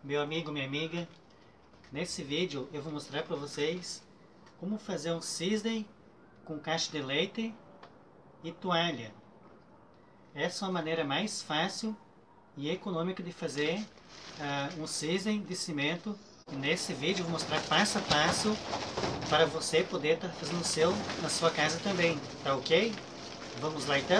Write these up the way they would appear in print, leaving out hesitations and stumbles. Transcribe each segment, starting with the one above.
meu amigo, minha amiga. Nesse vídeo eu vou mostrar para vocês como fazer um CISNE com caixa de leite e toalha. Essa é a maneira mais fácil e econômica de fazer um CISNE de cimento. Nesse vídeo eu vou mostrar passo a passo para você poder estar fazendo na sua casa também, tá ok? Vamos lá então?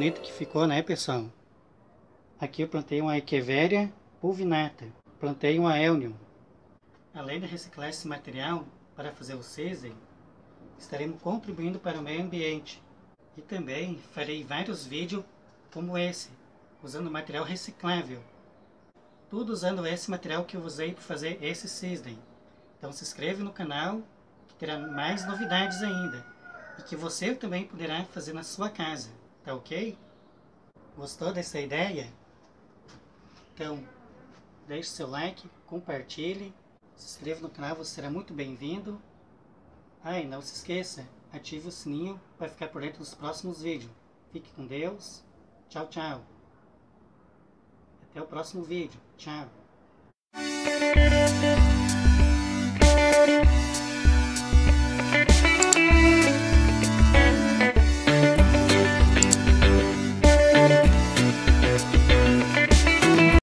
bonito que ficou, né, pessoal? Aqui eu plantei uma Echeveria pulvinata. Plantei uma Elnium. Além de reciclar esse material para fazer o CISNE, estaremos contribuindo para o meio ambiente. E também farei vários vídeos como esse, usando material reciclável. Tudo usando esse material que eu usei para fazer esse CISNE. Então se inscreve no canal, que terá mais novidades ainda. E que você também poderá fazer na sua casa, tá ok? Gostou dessa ideia? Então, deixe seu like, compartilhe, se inscreva no canal, você será muito bem-vindo. Ah, e não se esqueça, ative o sininho para ficar por dentro dos próximos vídeos. Fique com Deus. Tchau, tchau. Até o próximo vídeo. Tchau.